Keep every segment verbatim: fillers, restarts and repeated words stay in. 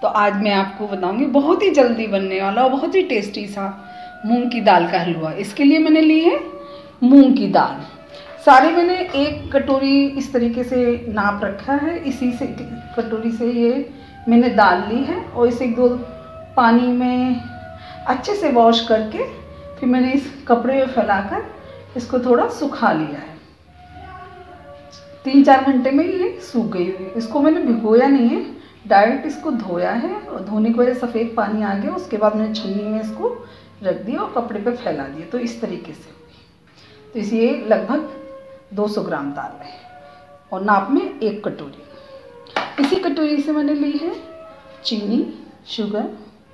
तो आज मैं आपको बताऊंगी बहुत ही जल्दी बनने वाला और बहुत ही टेस्टी सा मूंग की दाल का हलवा। इसके लिए मैंने ली है मूंग की दाल। सारे मैंने एक कटोरी इस तरीके से नाप रखा है। इसी से कटोरी से ये मैंने दाल ली है और इसे एक दो पानी में अच्छे से वॉश करके फिर मैंने इस कपड़े में फैलाकर इसको थोड़ा सुखा लिया है। तीन चार घंटे में ये सूख गई हुई है। इसको मैंने भिगोया नहीं है, डायरेक्ट इसको धोया है और धोने की वजह से सफ़ेद पानी आ गया। उसके बाद मैंने छन्नी में इसको रख दिया और कपड़े पे फैला दिया। तो इस तरीके से तो इसे लगभग दो सौ ग्राम दाल है और नाप में एक कटोरी। इसी कटोरी से मैंने ली है चीनी, शुगर,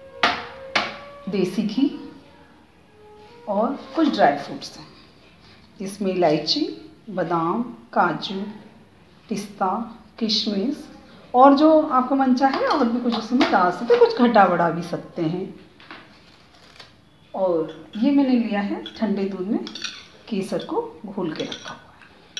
देसी घी और कुछ ड्राई फ्रूट्स हैं। इसमें इलायची, बादाम, काजू, पिस्ता, किशमिश और जो आपका मन चाहे और भी कुछ उसमें डाल सकते हैं, कुछ घटा बढ़ा भी सकते हैं। और ये मैंने लिया है ठंडे दूध में केसर को घोल के रखा हुआ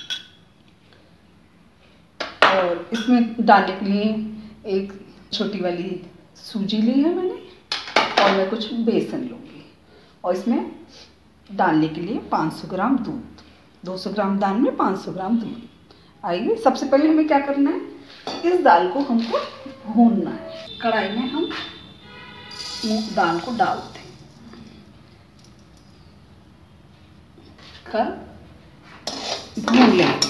है। और इसमें डालने के लिए एक छोटी वाली सूजी ली है मैंने और मैं कुछ बेसन लूँगी। और इसमें डालने के लिए पाँच सौ ग्राम दूध, दो सौ ग्राम दाल में पाँच सौ ग्राम दूध। आइए सबसे पहले हमें क्या करना है, इस दाल को हमको भूनना है। कढ़ाई में हम दाल को डालते हैं, कर भून लेंगे।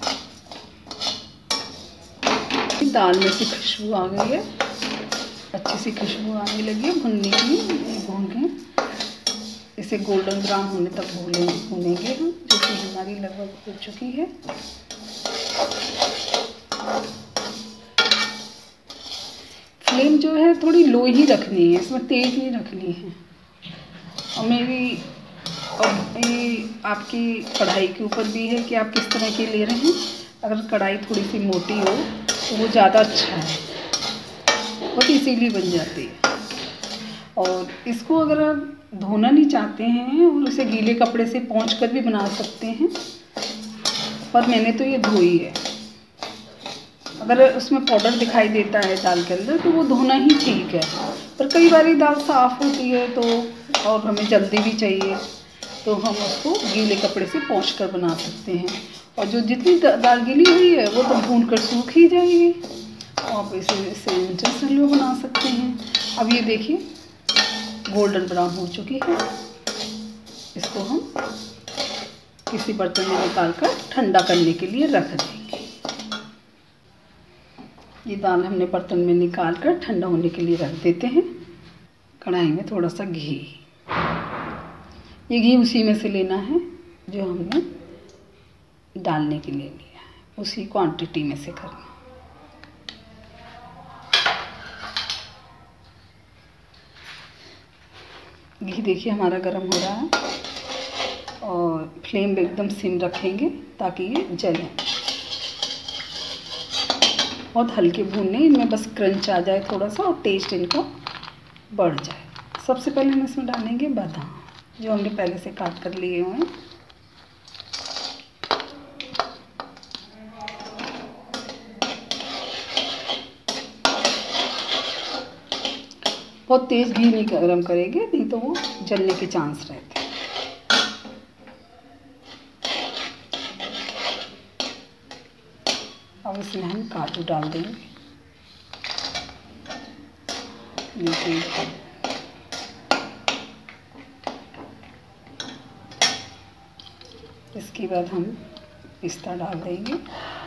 दाल में से खुशबू आ गई है, अच्छी सी खुशबू आने लगी है। भूनने की भून के इसे गोल्डन ब्राउन होने तक भूनेंगे भूनेंगे हम, जो कि हमारी लगभग हो चुकी है। फ्लेम जो है थोड़ी लो ही रखनी है, इसमें तेज़ नहीं रखनी है। और मेरी और ये आपकी कढ़ाई के ऊपर भी है कि आप किस तरह की ले रहे हैं। अगर कढ़ाई थोड़ी सी मोटी हो तो वो ज़्यादा अच्छा है, बहुत इजीली बन जाती है। और इसको अगर आप धोना नहीं चाहते हैं और उसे गीले कपड़े से पोंछ कर भी बना सकते हैं, पर मैंने तो ये धोई है। अगर उसमें पाउडर दिखाई देता है दाल के अंदर तो वो धोना ही ठीक है। पर कई बार दाल साफ़ होती है तो और हमें जल्दी भी चाहिए तो हम उसको गीले कपड़े से पोंछ कर बना सकते हैं। और जो जितनी दाल गीली हुई है वो तो भून कर सूख ही जाएगी। आप इसे इसे इंस्टेंट हलवा बना सकते हैं। अब ये देखिए गोल्डन ब्राउन हो चुकी है। इसको हम किसी बर्तन में निकाल कर ठंडा करने के लिए रख देंगे। ये दाल हमने बर्तन में निकाल कर ठंडा होने के लिए रख देते हैं। कढ़ाई में थोड़ा सा घी, ये घी उसी में से लेना है जो हमने डालने के लिए लिया है, उसी क्वांटिटी में से करना। घी देखिए हमारा गर्म हो रहा है और फ्लेम एकदम सिम रखेंगे ताकि ये जले। बहुत हल्के भूनने, इनमें बस क्रंच आ जाए थोड़ा सा और टेस्ट इनका बढ़ जाए। सबसे पहले हम इसमें डालेंगे बादाम जो हमने पहले से काट कर लिए हुए हैं। बहुत तेज़ घी नहीं गरम करेंगे, नहीं तो वो जलने के चांस रहते हैं। अब इसमें हम काजू डाल देंगे। देखिए इसके बाद हम पिस्ता डाल देंगे।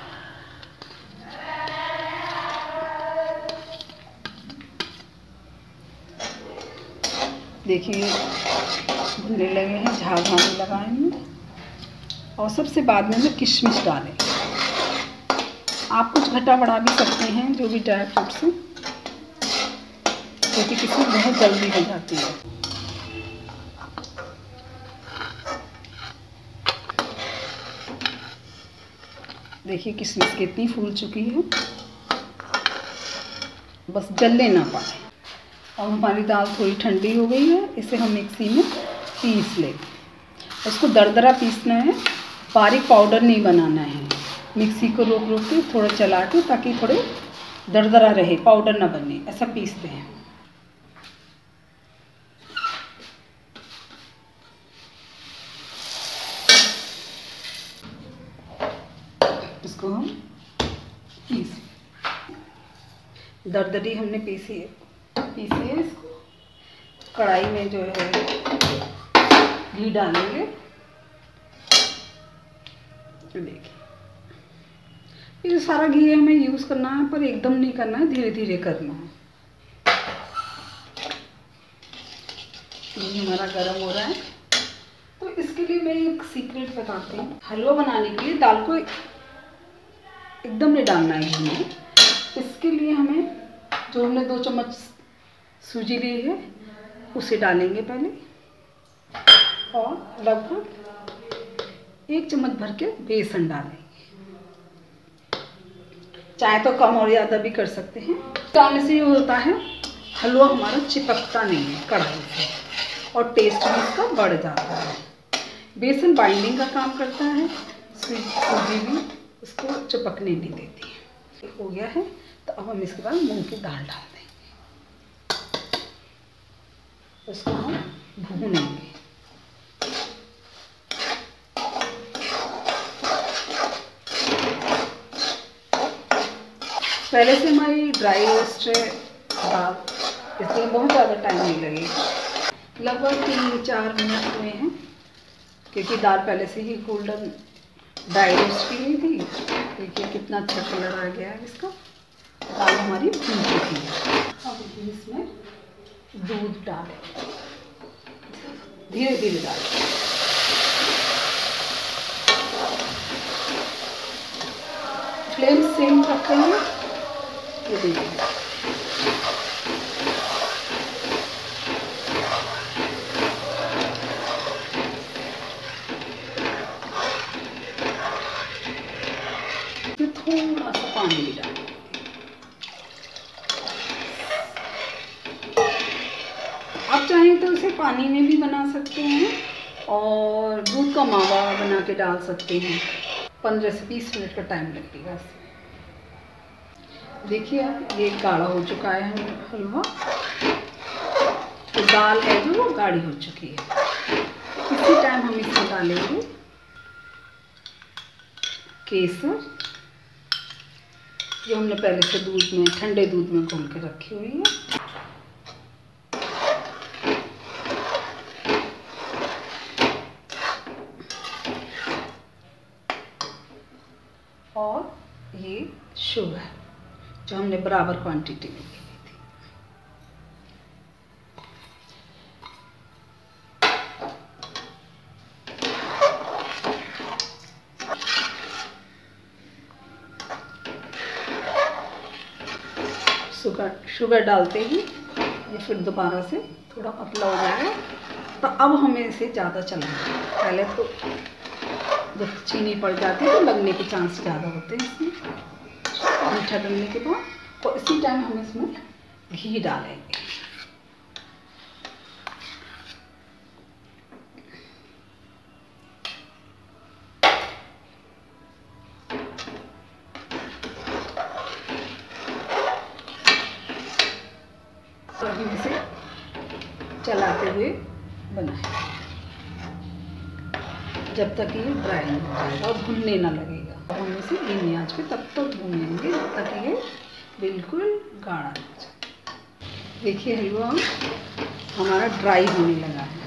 देखिए भुनने लगे हैं, झाग आने लगा है इनमें। और सबसे बाद में मैं किशमिश डालें। आप कुछ घटा बढ़ा भी सकते हैं, जो भी ड्राई फ्रूट्स हैं, क्योंकि किशमिश बहुत जल्दी हो जाती है। देखिए किशमिश कितनी फूल चुकी है, बस जलने ना पाए। अब हमारी दाल थोड़ी ठंडी हो गई है, इसे हम मिक्सी में पीस लेंगे। उसको दरदरा पीसना है, बारीक पाउडर नहीं बनाना है। मिक्सी को रोक रोक के थोड़ा चला के ताकि थोड़े दरदरा रहे, पाउडर ना बने, ऐसा पीसते हैं। इसको हम पीस दरदरी हमने पीसी है पीसी है इसको कढ़ाई में जो है घी डालेंगे। देखिए ये सारा घी हमें यूज़ करना है, पर एकदम नहीं करना है, धीरे धीरे करना है। घी हमारा गर्म हो रहा है, तो इसके लिए मैं एक सीक्रेट बताती हूँ। हलवा बनाने के लिए दाल को एकदम नहीं डालना है घी में। इसके लिए हमें जो हमने दो चम्मच सूजी ली है उसे डालेंगे पहले, और लगभग एक चम्मच भर के बेसन डालेंगे। चाहे तो कम और ज़्यादा भी कर सकते हैं। डालने से ये होता है हलवा हमारा चिपकता नहीं है कढ़ाई से, और टेस्ट भी इसका बढ़ जाता है। बेसन बाइंडिंग का काम करता है, सूजी भी उसको चिपकने नहीं देती है। हो गया है, तो अब हम इसके बाद मूंग की दाल डाल देंगे, उसको हम भूनेंगे। पहले से हमारी ड्राई रोस्ट है दाल, इसमें बहुत ज़्यादा टाइम नहीं लगेगा, लगभग तीन चार मिनट में है, क्योंकि दाल पहले से ही गोल्डन ड्राई रोस्ट की गई थी। देखिए कितना अच्छा कलर आ गया है इसका, दाल हमारी भून चुकी है। अब इसमें दूध डालें, धीरे धीरे डालें। फ्लेम सेम रखेंगे। ये देखिए थोड़ा सा पानी भी डालें। आप चाहें तो इसे पानी में भी बना सकते हैं और दूध का मावा बना के डाल सकते हैं। पंद्रह से बीस मिनट का टाइम लगेगा इसमें। देखिए अब ये गाढ़ा हो चुका है हलवा, तो दाल है जो वो गाढ़ी हो चुकी है। इसी टाइम हम इसमें डालेंगे केसर, जो हमने पहले से दूध में ठंडे दूध में घोल के रखी हुई है। और ये शुगर जो हमने बराबर क्वांटिटी में ली थी। शुगर शुगर डालते ही ये फिर दोबारा से थोड़ा पतला हो जाएगा, तो अब हमें इसे ज़्यादा चलाना है। पहले तो जब चीनी पड़ जाती है तो लगने के चांस ज़्यादा होते हैं इसमें मीठा डालने के बाद। तो इसी टाइम हम इसमें घी डालेंगे। और हम इसे चलाते हुए बनाएं जब तक ये ड्राई नहीं हो जाएगा और भुनने ना लगेगा। अब हम इसे धीमी आंच पे तब तक भूनेंगे जब तक ये बिल्कुल गाढ़ा हो जाए। देखिए हलवा हमारा ड्राई होने लगा है।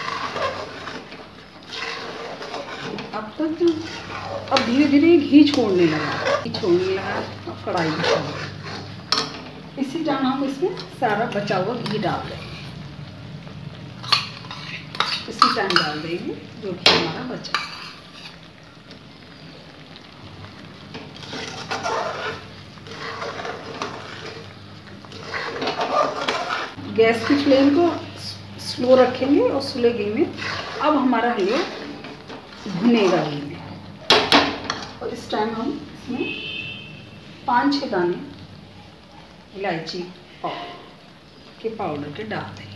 अब तक जो अब धीरे धीरे घी छोड़ने लगा घी छोड़ने लगा अब कढ़ाई में छोड़। इसी टाइम हम इसमें सारा बचा हुआ घी डाल देंगे। इसी टाइम डाल देंगे जो घी हमारा बचा। गैस की फ्लेम को स्लो रखेंगे और स्लो घी में अब हमारा हलवा भुनेगा घी में। और इस टाइम हम इसमें पाँच छः दाने इलायची के पाउडर के डाल देंगे।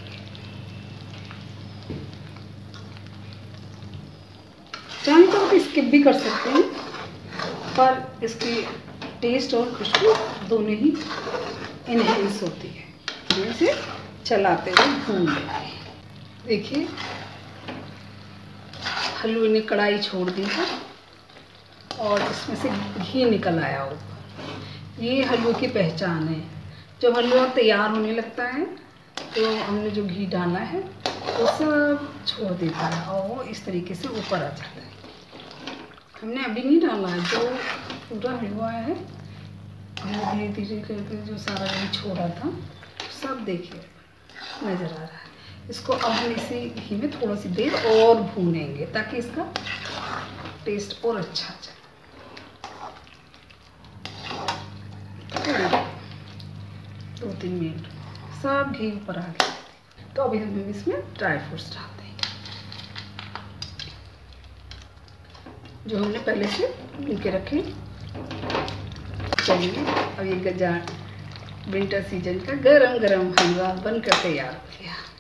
चाहे तो आप स्किप भी कर सकते हैं, पर इसकी टेस्ट और खुशबू दोनों ही इनहेंस होती है। इसे चलाते हुए भून लेंगे। देखिए हलवे ने कढ़ाई छोड़ दी है और इसमें से घी निकल आया ऊपर। ये हलवे की पहचान है। जब हलवा तैयार होने लगता है तो हमने जो घी डाला है वो सब छोड़ देता है और वो इस तरीके से ऊपर आ जाता है। हमने अभी नहीं डाला है, जो पूरा हलवा है हमने धीरे धीरे करके जो सारा घी छोड़ा था सब देखिए नज़र आ रहा है। इसको अब हम इसी घी में थोड़ा सी देर और भूनेंगे ताकि इसका टेस्ट और अच्छा आ जाए। दो तीन मिनट सब घी ऊपर आ गया। तो अभी हम इसमें ड्राई फ्रूट्स डालते हैं जो हमने पहले से भून के रखे। चलिए अब ये गजा विंटर सीजन का गरम गरम हलवा बनकर तैयार हो गया।